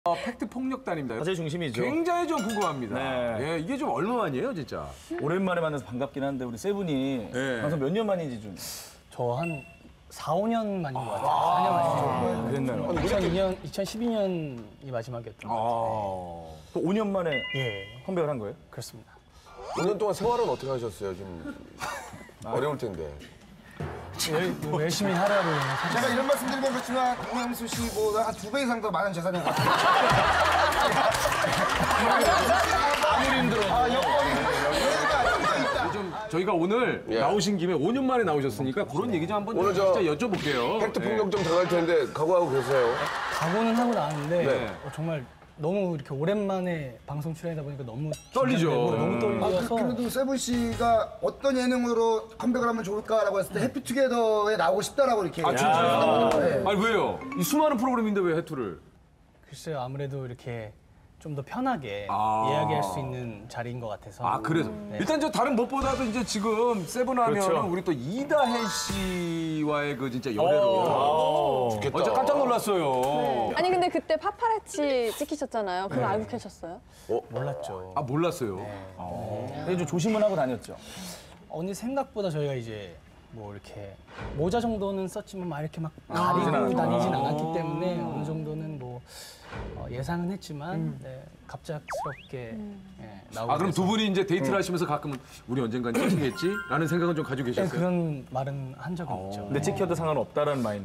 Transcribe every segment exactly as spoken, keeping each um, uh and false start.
어, 팩트 폭력단입니다. 제 중심이죠. 굉장히 좀 궁금합니다. 네. 예, 이게 좀 얼마만이에요, 진짜? 오랜만에 만나서 반갑긴 한데 우리 세 분이 네. 방송 몇 년 만인지 좀. 저 한 사, 오 년 만인 것 같아요. 사 년 만이죠. 그랬나요? 이천이 년, 이천십이 년이 마지막이었던 것 같아요. 아. 그 오 년 만에 예, 컴백을 한 거예요? 그렇습니다. 오 년 동안 생활은 어떻게 하셨어요? 좀 어려울 텐데. 열, 뭐 열심히 하라고 제가 이런 말씀 드리면 그렇지만 강명수 씨보다 한 두 배 이상 더 많은 재산이 같아요. 아무리 힘들어. 아, 여건이 있다. 좀 저희가 오늘 예. 나오신 김에 오 년 만에 나오셨으니까 그런 얘기 좀 한번 오늘 저 진짜 여쭤볼게요. 팩트 예. 폭력점 당할 텐데 각오하고 계세요. 각오는 하고 나왔는데 네. 어, 정말 너무 이렇게 오랜만에 방송 출연하다 보니까 너무 떨리죠. 긴장되고 너무 아, 그, 떨려서 그래도 세븐 씨가 어떤 예능으로 컴백을 하면 좋을까라고 했을 때 해피투게더에 나오고 싶다라고 이렇게. 아, 진짜요? 네. 아니, 왜요? 이 수많은 프로그램인데 왜 해투를? 글쎄요, 아무래도 이렇게 좀 더 편하게 아. 이야기할 수 있는 자리인 것 같아서. 아, 그래서. 일단 저 다른 무엇보다도 이제 지금 세븐 하면 그렇죠. 우리 또 이다혜 씨와의 그 진짜 열애로. 좋겠다. 어제 깜짝 놀랐어요. 아니 근데 그때 파파라치 찍히셨잖아요. 그걸 알고 계셨어요? 몰랐죠. 아, 몰랐어요. 근데 좀 조심은 하고 다녔죠. 언니 생각보다 저희가 이제 뭐 이렇게 모자 정도는 썼지만 막 이렇게 막 아, 가리고 않았구나. 다니진 않았기 때문에 어느 정도는 뭐 어, 예상은 했지만 네, 갑작스럽게 예, 나오게 아, 그럼 두 돼서. 분이 이제 데이트를 하시면서 가끔은 우리 언젠간 찍히겠지? 라는 생각은 좀 가지고 네, 계셨어요? 그런 말은 한 적은 있죠. 근데 찍혀도 상관없다라는 마인드.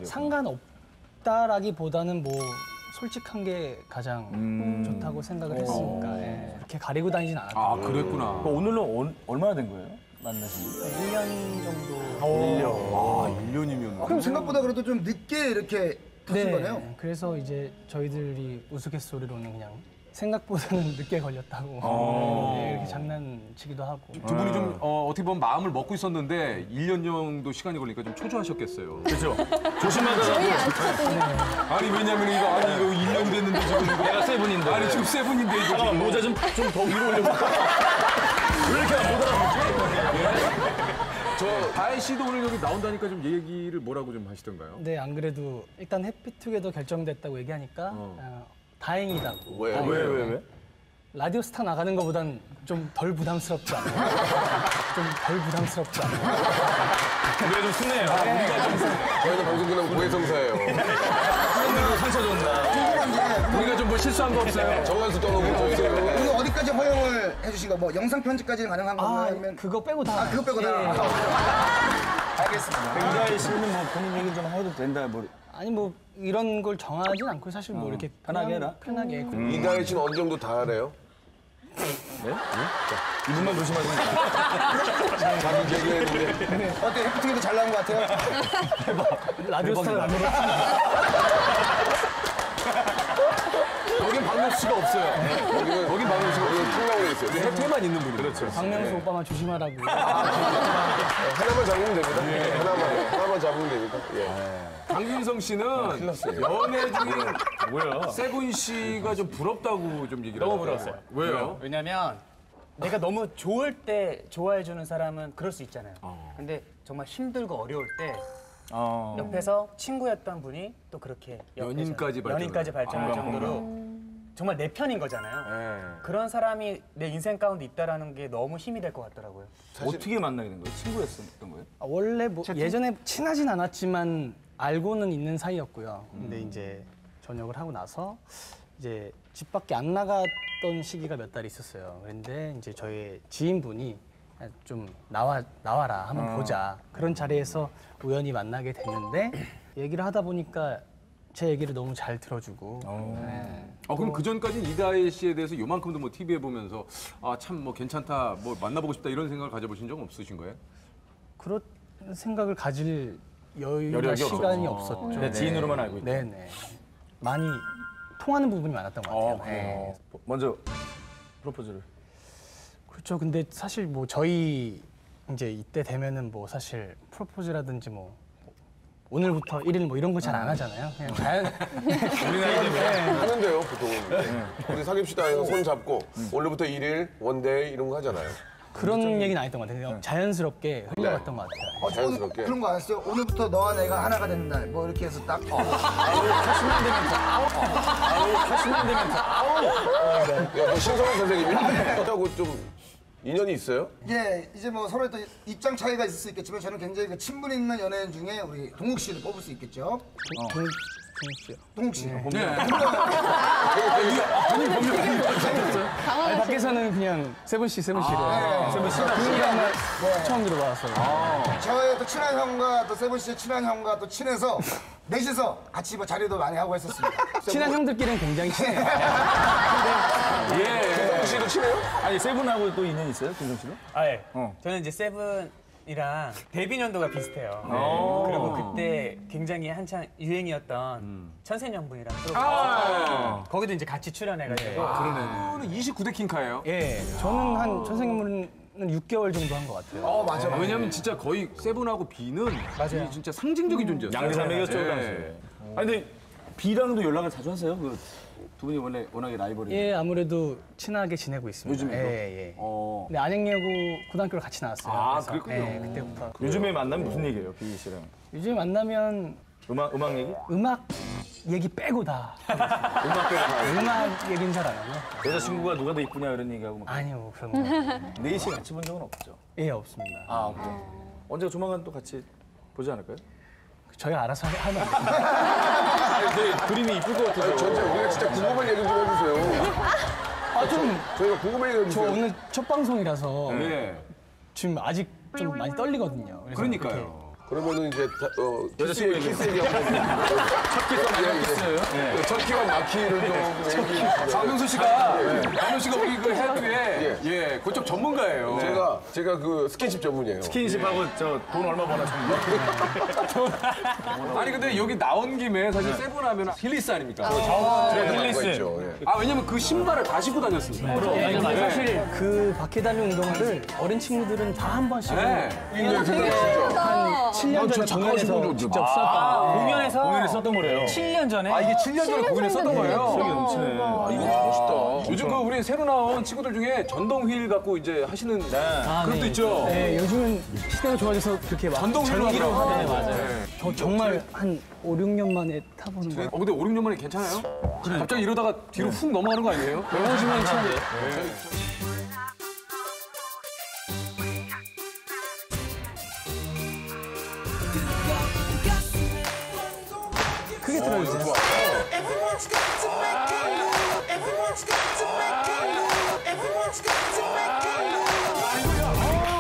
상관없다라기보다는 뭐 솔직한 게 가장 좋다고 생각을 했으니까 예, 그렇게 가리고 다니진 않았고 아, 그랬구나. 오늘은 어, 얼마나 된 거예요? 만나신 지? 일 년 정도 일 년. 아, 일 년이면. 그럼 생각보다 그래도 좀 늦게 이렇게 터진 거네요. 그래서 이제 저희들이 우스갯소리로는 그냥 생각보다는 늦게 걸렸다고 아. 네, 이렇게 장난치기도 하고. 두 분이 좀 어, 어떻게 보면 마음을 먹고 있었는데 일 년 정도 시간이 걸리니까 좀 초조하셨겠어요. 그렇죠. 조심하다가 저희 안 쳤더니 아니, 왜냐면 이거 아니 이거 일 년 됐는데 지금 이거 내가 세븐인데. 아니 지금 세븐인데 이거 잠깐만 지금 모자 좀 좀 더 위로 올려볼까? 왜 이렇게 못 알아보지? 저 다혜 씨도 오늘 여기 나온다니까 좀 얘기를 뭐라고 좀 하시던가요? 네, 안 그래도 일단 해피투게더 결정됐다고 얘기하니까 어, 다행이다고. 왜? 왜 왜 왜? 라디오 스타 나가는 것보단 좀 덜 부담스럽지 않아요? 좀 덜 부담스럽지 않아요? 우리가 좀 순해요. 저희는 방송 끝나면 고해성사예요. 오늘도 상처 줬나? 우리가 좀 뭐 실수한 거 없어요? 정관수 떠놓고 저희는. 이거 어디까지 허용을 해주신 거? 뭐 영상 편집까지는 가능한 건가요? 아, 아니면 그거 빼고 다. 아, 그거 빼고 다. 예. 알겠습니다. 이다혜 씨는 뭐 본인 얘기 좀 해도 된다. 뭐 아니 뭐 이런 걸 정하진 않고 사실 뭐 이렇게 편하게 그냥 해라. 편하게. 이다혜 씨는 어느 정도 다 하래요? 이분만 조심하세요. 자기 얘기했는데. 어때? 해피투게더 잘 나온 것 같아요? 라디오 스타를 안 들어. 여긴 박명수 씨가 없어요. 여기는 여기 방송 씨가 여기 쭉 나오고 있어요. 근데 해태만 있는 분이 그렇죠. 박명수 오빠만 조심하라고. 하나만 잡으면 됩니다. 하나만 하나만 잡으면 됩니다. 예. 강윤성 씨는 연애 중인 뭐야? 세븐 씨가 좀 부럽다고 좀 얘기를 너무 하더라고요. 부러웠어요. 왜요? 왜냐면 내가 너무 좋을 때 좋아해주는 사람은 그럴 수 있잖아요. 근데 정말 힘들고 어려울 때 어. 옆에서 친구였던 분이 또 그렇게 옆에서 연인까지 발전을- 연인까지 발전할 아, 정도로 정말 내 편인 거잖아요. 네. 그런 사람이 내 인생 가운데 있다라는 게 너무 힘이 될 것 같더라고요. 어떻게 만나게 된 거예요? 친구였었던 거예요? 아, 원래 뭐 예전에 친하진 않았지만 알고는 있는 사이였고요. 근데 이제 전역을 하고 나서 이제 집 밖에 안 나갔던 시기가 몇 달 있었어요. 그런데 이제 저희 지인분이 좀 나와 나와라 한번 보자 그런 자리에서 우연히 만나게 됐는데 얘기를 하다 보니까 제 얘기를 너무 잘 들어주고. 네. 어, 그럼 그 전까지는 이다혜 씨에 대해서 요만큼도 뭐 티비에 보면서 아, 참 뭐 괜찮다, 뭐 만나보고 싶다 이런 생각을 가져보신 적 없으신 거예요? 그런 생각을 가질 여유나 여력이 시간이 없었죠. 없었죠. 네, 지인으로만 알고 있다. 네네. 많이 통하는 부분이 많았던 것 같아요. 네. 먼저 프로포즈를. 그렇죠. 근데 사실 뭐 저희 이제 이때 되면은 뭐 사실 프로포즈라든지 뭐 오늘부터 일 일 뭐 이런 거 잘 안 하잖아요. 그냥 자연. 우리 나이에 하는데요, 보통은. 우리 사귀시다 해서 손 잡고 오늘부터 일 일, 원데이 이런 거 하잖아요. 그런 얘기는 안 했던 것 같아요. 그냥 자연스럽게 흘러갔던 것 같아요. 어, 자연스럽게. 오늘 그런 거 아시죠? 오늘부터 너와 내가 하나가 되는 날. 뭐 이렇게 해서 딱. 어. 팔십만 되면 더 아우. 아우, 팔십만 되면 더 아우. 야, 너 신성훈 선생님이 하고 좀 인연이 있어요? 예, 이제 뭐 서로의 또 입장 차이가 있을 수 있겠지만 저는 굉장히 그 친분 있는 연예인 중에 우리 동욱 씨를 뽑을 수 있겠죠. 동욱 씨요. 동욱 씨. 아니, 밖에서는 그냥 세븐 씨, 세븐 씨를. 세븐 씨가 동욱이랑 처음 들어봐서. 저의 또 친한 형과 또 세븐 씨의 친한 형과 또 친해서 넷이서 같이 뭐 자리도 많이 하고 했었습니다. 친한 형들끼리는 굉장히 친해요. 김성훈 씨도 친해요? 아니, 세븐하고 또 인연 있어요, 김성 씨는? 아, 예. 저는 이제 세븐이랑 데뷔 연도가 비슷해요. 그리고 그때 굉장히 한창 유행이었던 천생연분이라는 프로그램. 거기도 이제 같이 출연해가지고. 그거는 이십구 대 킹카예요. 예, 저는 한 천생연분은 육 개월 정도 한 것 같아요. 어, 맞아. 아, 왜냐면 진짜 거의 세븐하고 비는 이 진짜 상징적인 존재였어요. 양대산맥이었죠, 그 네. 당시에. 아니, 근데 비랑도 연락을 자주 하세요? 그 두 분이 원래 워낙에 라이벌이. 예, 아무래도 친하게 지내고 있습니다. 요즘에도? 예, 예. 어. 근데 안양예고 고등학교를 같이 나왔어요. 아, 그래서, 그랬군요. 예, 그때부터. 요즘에 만나면 무슨 얘기예요, 비 씨랑? 요즘 만나면 음악, 음악 얘기? 음악 얘기 빼고 다. 음악 빼고 다. 음악 얘기는 잘 안 하고. 여자친구가 누가 더 이쁘냐 이런 얘기하고 막. 아니요, 그런 거. 넷이 같이 본 적은 없죠? 예, 없습니다. 아, 그래요? 언제가 조만간 또 같이 보지 않을까요? 저희가 알아서 하- 하면 안 돼요. 아니, 근데 그림이 이쁠 것 같아서. 전체 우리가 진짜 궁금한 얘기 좀 해주세요. 아, 좀, 저희가 궁금한 얘기 저 해주세요. 오늘 첫 방송이라서 네. 지금 아직 좀 많이 떨리거든요. 그래서 그러니까요. 그러면은 이제 다- 어, 여자친구 키스, 얘기. 키스 얘기하고 첫 키스요? 첫 키와 마키를 좀 얘기. 박명수 씨가 박명수 씨가 우리 그 해외에 예, 그쪽 전문가예요. 제가 제가 그 스킨십 전문이에요. 스킨십하고 저 돈 얼마 버나 정도. 아니 근데 여기 나온 김에 사실 세븐 하면 힐리스 아닙니까? 힐리스. 있죠. 예. 아 왜냐면 그 신발을 다 신고 다녔습니다. 예, 근데 사실 그 바퀴달린 운동화를 어린 친구들은 다 한 번씩 네. 한 칠 년 전에 공연에서 직접 썼던 공연에서 공연에 썼던 거래요. 칠 년 전에. 아 이게 칠 년 전에 공연에 썼던 거예요. 기억이 넘치네. 아, 이거 멋있다. 요즘 그 우리 새로 나온 친구들 중에 전동 휠 갖고 이제 하시는 그룹도 네. 있죠. 네, 요즘은 시대가 좋아져서 그렇게 막 전동 휠로 전기로 하더라고요. 하네, 맞아요. 저 정말 한 오, 육 년 만에 타보는 거예요. 어 근데 오, 육 년 만에 괜찮아요? 갑자기 이러다가 뒤로 훅 넘어가는 거 아니에요? 배워주면 참 크게 틀어주세요. Everyone's got to make a move. Everyone's got to make a move. Everyone's got to make a move.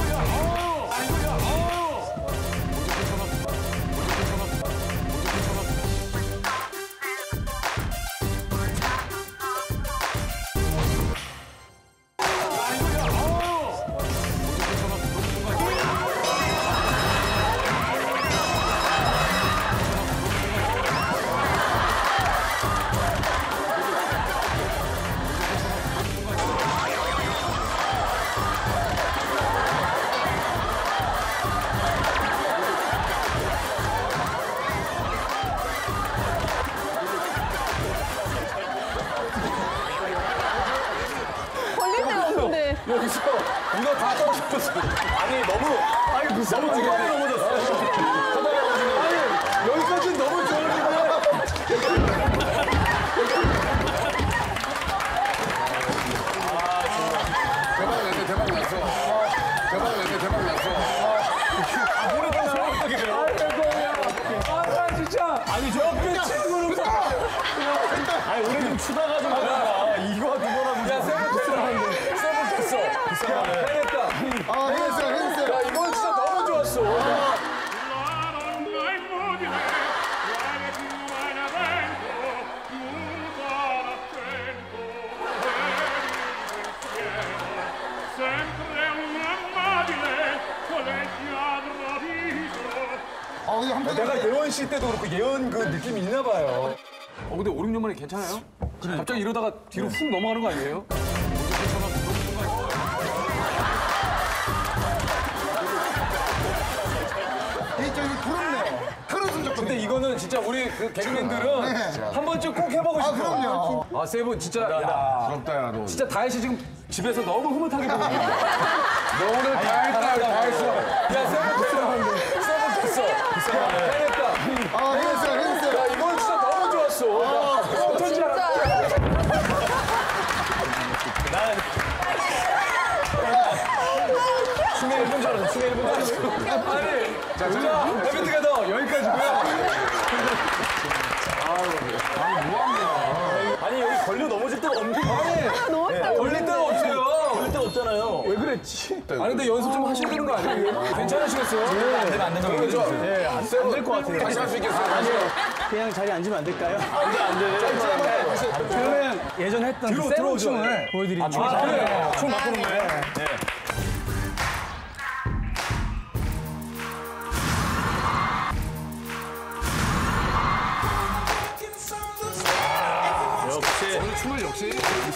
걸릴 데가 없는데. 여기서 이거 다 떨어졌어. 아니, 너무. 아니, 무슨 너무 지금 넘어졌어. 아니 여기까지는 너무 좋은데. 대박 났네, 대박 났어. 대박 났네, 대박 났어. 아 진짜. 아니 저 옆에 친구는 아니, 우리 좀 추다가 좀 하다가 이거 그거라고. 야 세븐 됐어. 세븐 됐어. 해냈다. 아, 해냈어요, 해냈어요. 야 이건 진짜 너무 좋았어. 어, 이거 한번 내가 예원 씨 때도 그렇고 예원 그 느낌이 있나 봐요. 어 근데 오, 육 년 만에 괜찮아요? 갑자기 이러다가 뒤로 훅 넘어가는 거 아니에요? 개인적으로 부럽네요. 그런 성적 근데 이거 이거는 진짜 우리 그 개그맨들은 한 번쯤 꼭 해보고 싶어. 아, 그럼요. 아, 세븐 진짜. 야, 부럽다, 야, 너. 진짜 다혜 씨 지금 집에서 너무 흐뭇하게 보고 있는 너 오늘 다 했다, 다 했어. 야, 세븐 됐어. 세븐 됐어. 해냈다. 아, 해냈어요, 해냈어요. 야, 이건 진짜 너무 좋았어. 나 어떨 줄 알았어. 춤에 일 분 줄 알았어. 춤에 일 분 줄 알았어. 아니, 자, 진짜 데뷔트가 더 여기까지고요. 아니, 여기 걸려 넘어질 데가 없는 거 아니, 너무 네, 걸릴 데가 없어요. 걸릴 데가 없잖아요. 왜 그랬지? 아니, 근데 연습 좀 하셔야 되는 거 아니에요? 괜찮으시겠어요? 안 되면 안 된다고 얘기해주세요. 네, 안 될 것 같아요. 다시 할 수 있겠어요? 그냥 자리에 앉으면 안 될까요? 안 돼, 안 돼. 그러면 예전에 했던 들어, 그 세븐 들어오죠. 춤을 보여드리는 거. 아, 그래. 춤 바꾸는 거예요? 네. 역시. 오늘 춤을 역시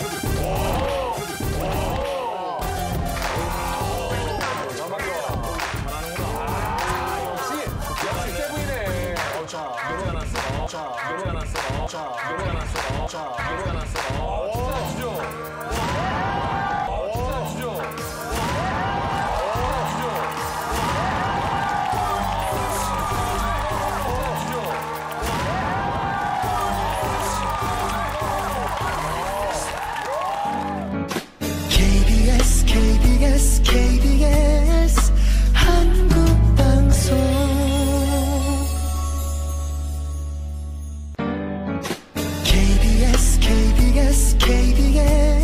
역시 세븐이네. 자, 노래가 났어. 자, 노래가 났어. 자, 노래가 났어. 자, 노래가 났어. 어, 진짜 주죠. 어, 진짜 주죠. 어, 진짜 주죠. 케이비에스 케이비에스 케이비에스 한국방송 케이비에스 케이비에스 케이비에스